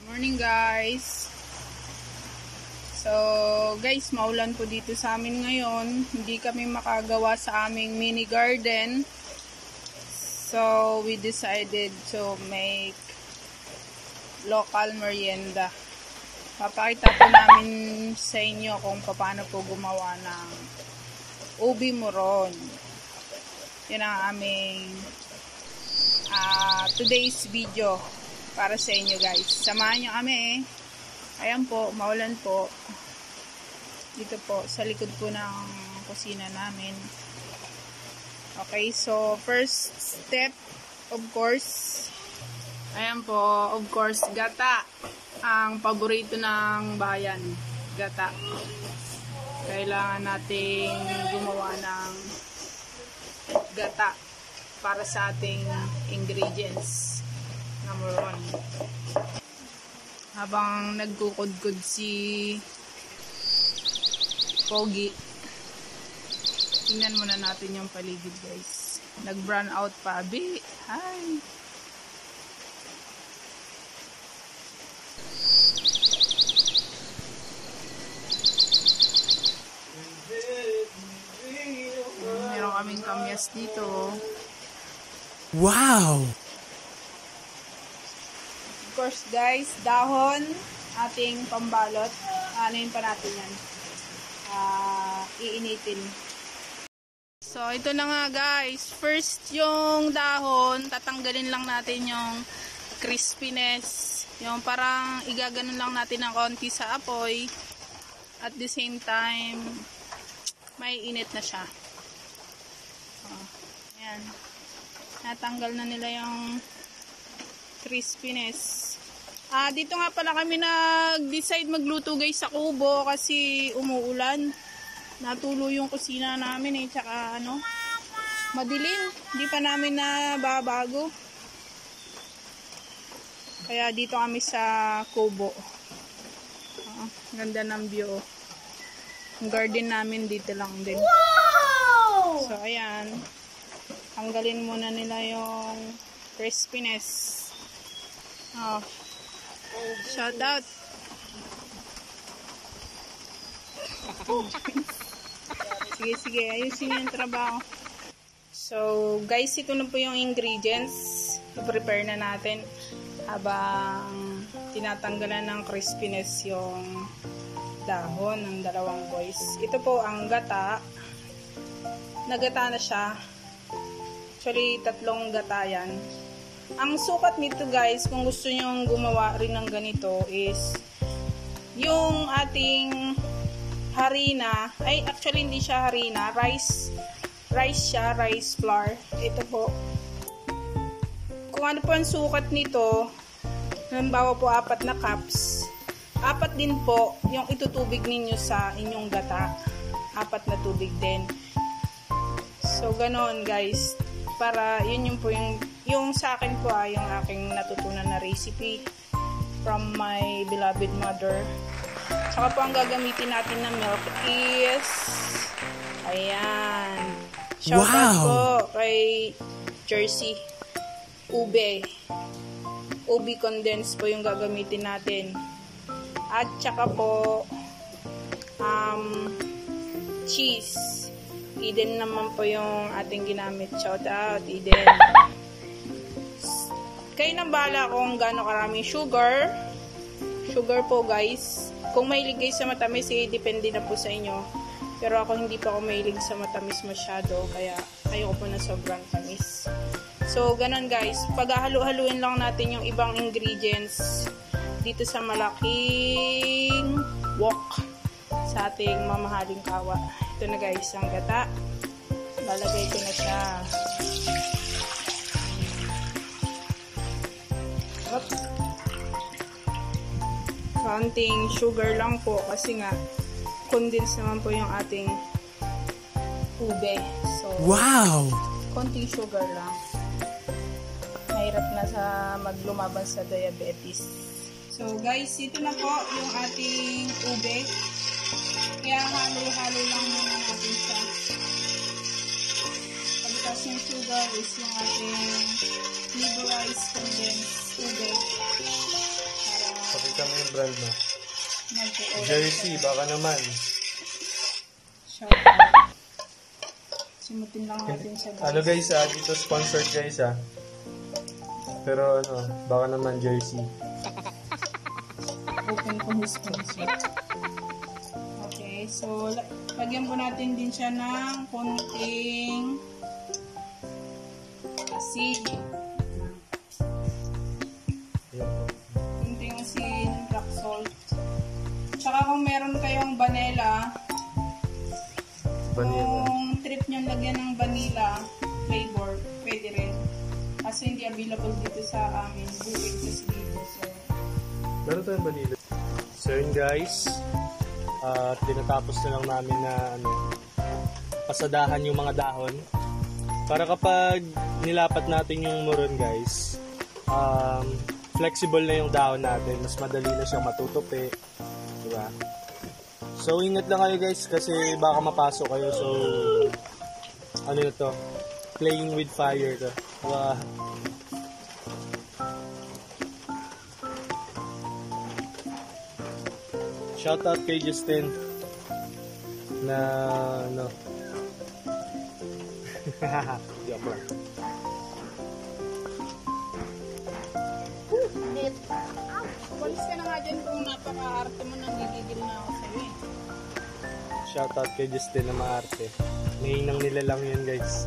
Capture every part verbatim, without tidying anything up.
Morning guys. So guys, maulan po dito sa amin ngayon. Hindi kami makagawa sa aming mini garden. So we decided to make local merienda. Papakita po namin sa inyo kung paano po gumawa ng ubi moron. Yan ang aming uh, today's video para sa inyo guys. Samahan nyo kami. Ayan po, maulan po. Dito po, sa likod po ng kusina namin. Okay, so first step, of course, ayan po, of course, gata. Ang paborito ng bayan, gata. Kailangan nating gumawa ng gata para sa ating ingredients. Number one. Habang nagkukudkud si Pogi, tingnan muna natin yung paligid guys. Nag-brown out pa. Abi, hi! Meron kaming kamyas dito. Wow! Of course guys, dahon, ating pambalot. Anuin pa natin yan. Uh, iinitin. So ito na nga guys. First yung dahon, tatanggalin lang natin yung crispiness. Yung parang igaganon lang natin ng konti sa apoy. At the same time, may init na siya. Oh, ayan. Natanggal na nila yung crispiness. Ah, dito nga pala kami nag-decide magluto guys sa kubo kasi umuulan. Natulo yung kusina namin eh, tsaka ano, madilim. Hindi pa namin nababago. Kaya dito kami sa kubo. Ah, ganda ng view. Ang garden namin dito lang din. Wow! So ayan. Tanggalin muna nila yung crispiness. Oh. Shout out. Sige, sige. Ayusin yung trabaho. So, guys, ito na po yung ingredients. I-prepare na natin habang tinatanggalan ng crispiness yung dahon ng dalawang boys. Ito po ang gata. Nagata na siya. Actually, tatlong gata yan. Ang sukat nito guys, kung gusto nyong gumawa rin ng ganito is yung ating harina, ay actually hindi siya harina, rice, rice siya, rice flour. Ito po. Kung ano po ang sukat nito, halimbawa po apat na cups, apat din po yung itutubig ninyo sa inyong gata. Apat na tubig din. So, ganon guys. Para yun yung po yung yung sa akin po ay yung aking natutunan na recipe from my beloved mother. Saka po ang gagamitin natin na milk is ayan. Shout wow. out po kay Jersey. Ube. Ube condensed po yung gagamitin natin. At saka po um, cheese. Eden naman po yung ating ginamit. Shout out, Eden. Kayo nang bahala kung gaano karaming sugar. Sugar po guys. Kung mahilig kayo sa matamis, eh, depende na po sa inyo. Pero ako hindi pa ako mahilig sa matamis masyado. Kaya ayoko po na sobrang tamis. So, ganun guys. Paghahalo-haluin lang natin yung ibang ingredients dito sa malaking wok sa ating mamahaling kawa. Ito na guys, ang gata. Lalagay ko na siya. Up. Konting sugar lang po kasi nga condensed naman po yung ating ube. So, wow! konting sugar lang. Mahirap na sa maglumaban sa diabetes. So guys, ito na po yung ating ube. Kaya halo-halo lang muna natin siya. Pagkas yung sugar is yung ating liberalized condensed ube. Para Pakita mo yung brand mo. Nag-o-oil Jersey, baka naman. Shout out. Simutin lang natin siya guys. Ano guys ah, dito sponsored guys ah. Pero ano, baka naman jersey. Open ko his sponsor. Okay, so la- lagyan po natin din siya ng konting asin. Konting asin, rock salt. Tsaka kung meron kayong vanilla, Vanilla. kung trip nyo lagyan ng vanilla flavor, pwede rin. Kasi hindi available dito sa amin. Buwig kasi dito. So, Meron tayong vanilla. So yun guys, at tinatapos na lang namin na ano, pasadahan yung mga dahon. Para kapag nilapat natin yung muron guys, um, flexible na yung dahon natin. Mas madali na siyang matutupi. Diba? So ingat lang kayo guys kasi baka mapasok kayo. So ano na to? Playing with fire to. Wow. Shoutout kay Justin na ano. Joke lang. walis ka na nga dyan kung napaka-arte mo nang gigigil na ako sa'yo eh. Shoutout kay Justin na maarte. Nahinang nila lang yan guys.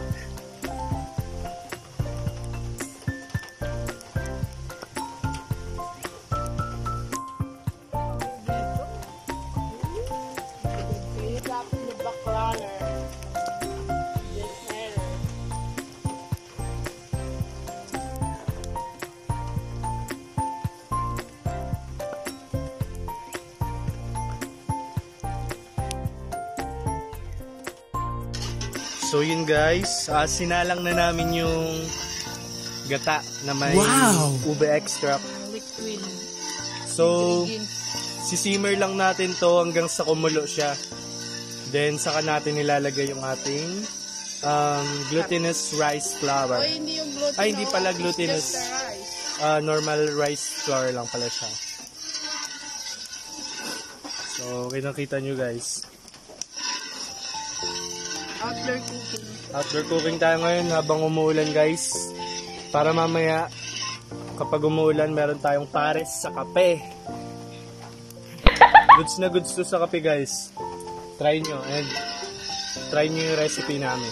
So yun guys, uh, sinalang na namin yung gata na may Wow! ube extract. Liquid. So, sisimmer lang natin to hanggang sa kumulo siya. Then, saka natin nilalagay yung ating um, glutinous rice flour. O hindi yung gluten. Ay, hindi pala glutinous. Just the rice. Uh, normal rice flour lang pala siya. So, kinakita nyo guys. Outdoor cooking. Outdoor cooking tayo ngayon habang umuulan guys. Para mamaya kapag umuulan meron tayong pares sa kape. Goods na goods to sa kape guys. Try nyo and try nyo yung recipe namin.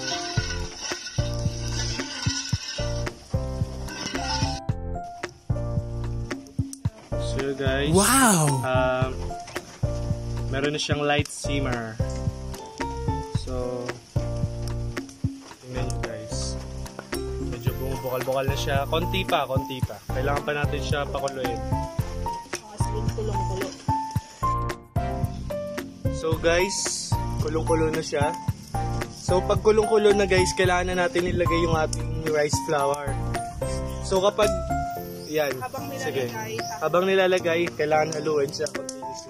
So guys, Wow! um, meron na siyang light simmer. So, tingnan nyo guys. Medyo bumubukal-bukal na siya. Konti pa, konti pa. Kailangan pa natin siya pakuluin. As in, kulong-kulo. So guys, kulong-kulo na siya. So pag kulong-kulo na guys, kailangan na natin ilagay yung ating rice flour. So kapag, yan, Habang nilalagay, sige. ha- Habang nilalagay, kailangan haluin siya continuously.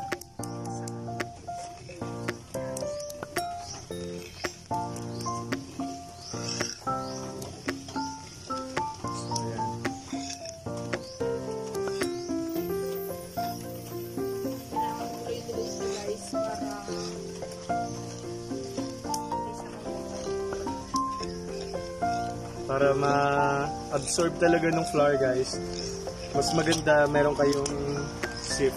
Kailangan tuloy-tuloy siya guys para hindi siya mamukal. Para ma-absorb talaga ng flour guys. Mas maganda meron kayong sip.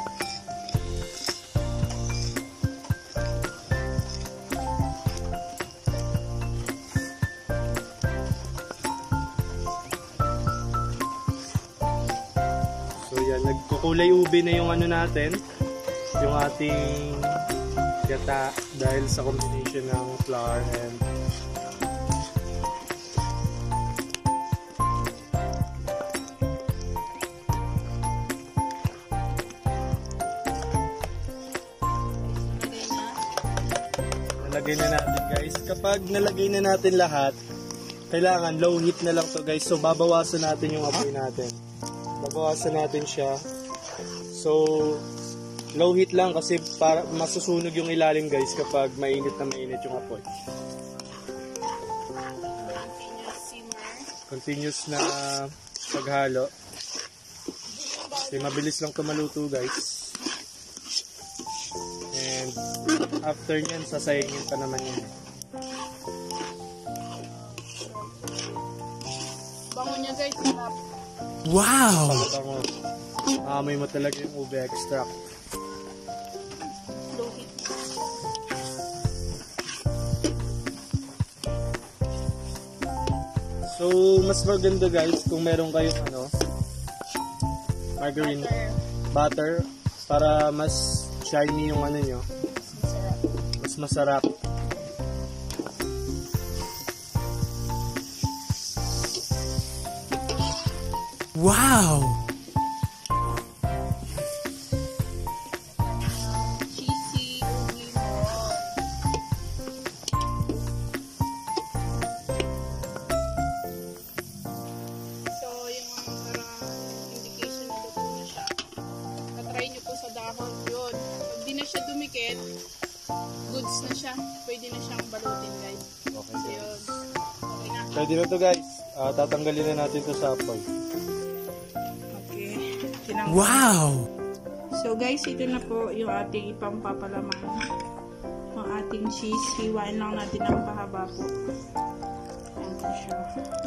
So yan, nagkukulay ube na yung ano natin, yung ating gata dahil sa combination ng flour and nalagay na natin guys. Kapag nalagay na natin lahat, kailangan low heat na lang to guys. So babawasan natin yung apoy natin. Babawasan natin siya. So low heat lang kasi para masusunog yung ilalim guys kapag mainit na mainit yung apoy. Continuous simmer. Continuous na paghalo. Hindi yung bawal Kasi mabilis lang ito maluto, guys. And after nyan, sasayangin pa naman yun. Bango niya guys, sarap. Wow! Pagkatango, amoy mo talaga yung ube extract. Low heat. So, mas maganda guys kung meron kayong ano, margarine, butter, para mas shiny yung ano nyo, Masarap. mas masarap. Wow! Cheesy ubi roll. So, yung parang indication na luto na siya. Natry nyo po sa dahon yun. Pag di na siya dumikit, goods na siya. Pwede na siyang balutin guys. Okay. So, yun. Okay na. Pwede na to guys. Ah, tatanggalin na natin to sa apoy. Okay. Tinanggal. Wow! So guys, ito na po yung ating ipampapalaman. Ang ating cheese. Hiwain lang natin ang pahaba po. Ayan po siya.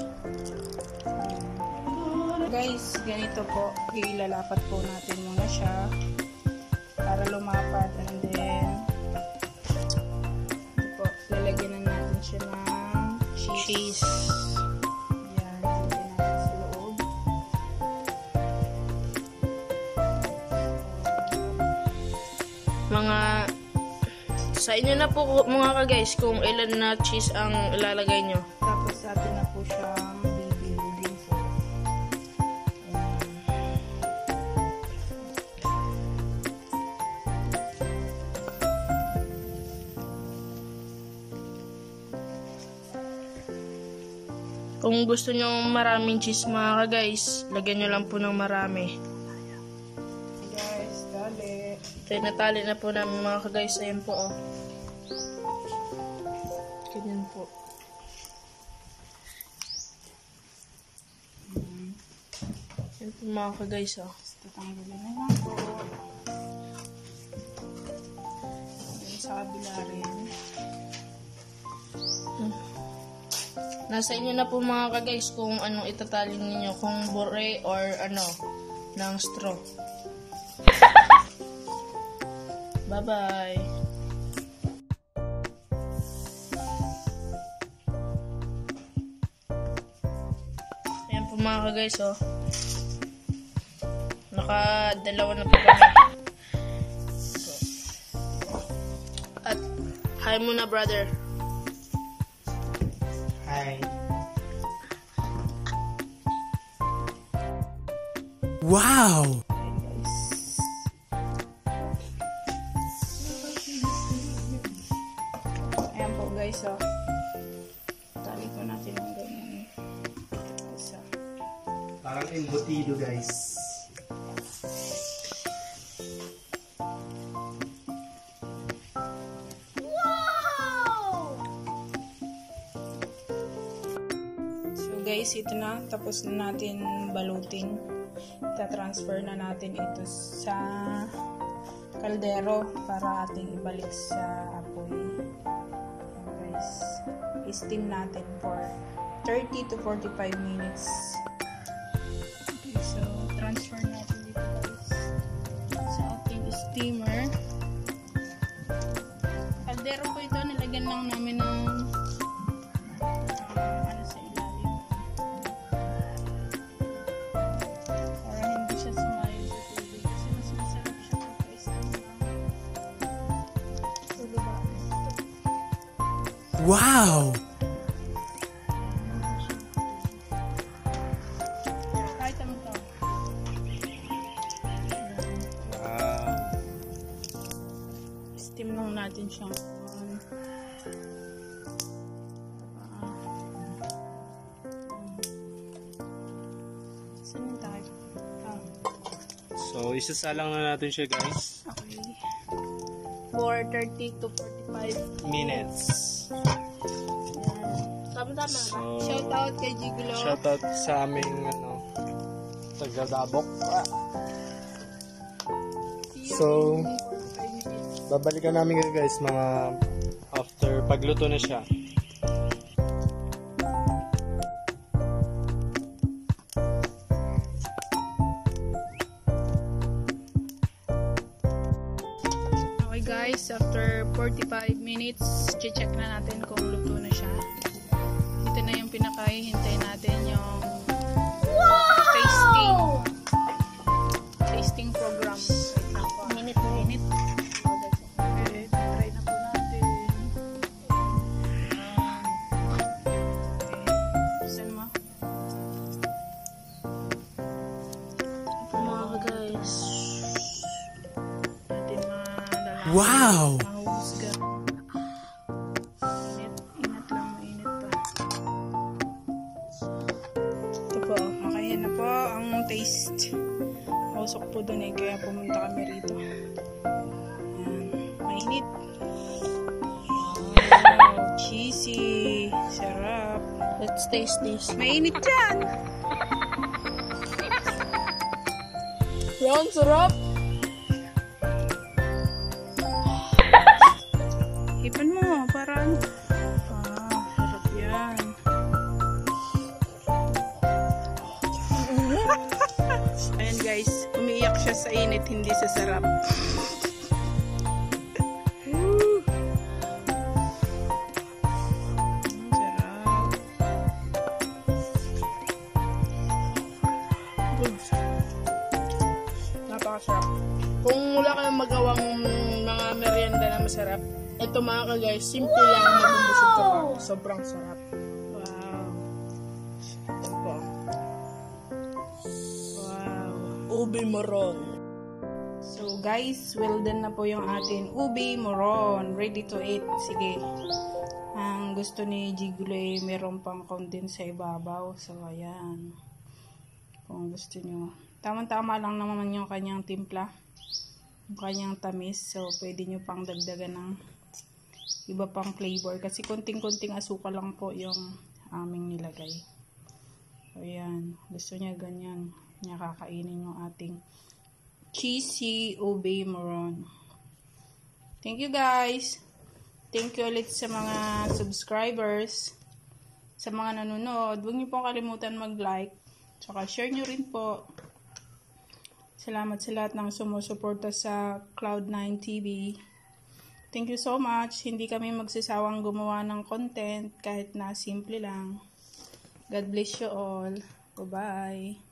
Guys, ganito po. Ilalapat po natin muna siya para lumapat. And then, ito po, lalagyan na natin siya ng cheese. Ayan, lalagyan natin sa loob. Mga sa inyo na po mga ka-guys kung ilan na cheese ang ilalagay nyo. Tapos atin na po siyang bibilugin po. Kung gusto nyo maraming cheese mga ka-guys, lagyan nyo lang po ng marami. Guys, dali. Tinatali na po namin mga ka-guys. Ayan po oh. Ganyan po. Ayan po mga ka-guys oh. Tatanggalin na lang po. Ayan sa kabila rin. Nasa inyo na po mga ka-guys kung anong itatali ninyo. Kung bure or ano, ng straw. Bye-bye! Ayan po mga ka-guys oh. Nakadalawa na po kami. So, at hi muna brother. Hi. Wow! Ayan po guys, oh. Tali ko natin ang ganyan. Isa. Parang embutido guys. So guys, ito na. Tapos na natin balutin. Ita-transfer na natin ito sa kaldero para ating ibalik sa apoy. Ayan guys. I-steam natin for thirty to forty-five minutes. Okay, so transfer natin dito guys sa ating steamer. Kaldero po ito. Nilagyan lang namin ng uh, ano sa ilalim. Para hindi siya sumayo sa tubig. Kasi mas masarap siya pagka steam na. So, diba? Wow! Kahit ano to. Wow. Steam lang natin siya. Saan yung tayo? Ah, So, isasalang na natin siya guys. okay. For thirty to forty-five Minutes. Tama-tama ba? So, Shout out kay Gigulo. shoutout sa aming ano, Tagadabok. So, babalikan namin kayo guys mga after pagluto na siya. Okay guys, after forty-five minutes, check na natin kung luto na siya. Ito na yung pinakahihintay natin, yung tasting tasting program. Wait lang po. Minute, minute. Okay, try na po natin. Okay, saan mo? Ito mga guys. Natin malalaman. Wow! Mahusga. Init, init lang, mainit pa. Ito po, okay na po ang taste. Mausok po dun eh, kaya pumunta kami rito. Ayan, mainit. Wow, cheesy. Sarap. Let's taste this. Mainit dyan. Yan, sarap! Hipan mo, para ano. Ah, sarap yan. Ayan guys, umiiyak siya sa init, hindi sa sarap. Woo! Mm, sarap. Good. Napakasarap. Kung wala kayong magawang mga merienda na masarap, ito mga ka-guys, simple lang, mabubusog ka pa. Sobrang sarap. Wow. Ito po. Wow. Ubi moron. So guys, well done na po yung atin ubi moron. Ready to eat. Sige. Ang gusto ni Jigule, meron pang content sa ibabaw. So ayan. Kung gusto nyo. Tama-tama lang naman yung kanyang timpla. Yung kanyang tamis. So pwede nyo pang dagdagan ng iba pang flavor. Kasi kunting-kunting asukal lang po yung aming nilagay. So ayan. Gusto niya ganyan. Niya kakainin yung ating cheesy ube moron. Thank you guys. Thank you ulit sa mga subscribers. Sa mga nanonood. Huwag niyo pong kalimutan mag-like. Tsaka share nyo rin po. Salamat sa lahat ng sumusuporta sa Cloud nine T V. Thank you so much. Hindi kami magsasawang gumawa ng content kahit na simple lang. God bless you all. Bye-bye.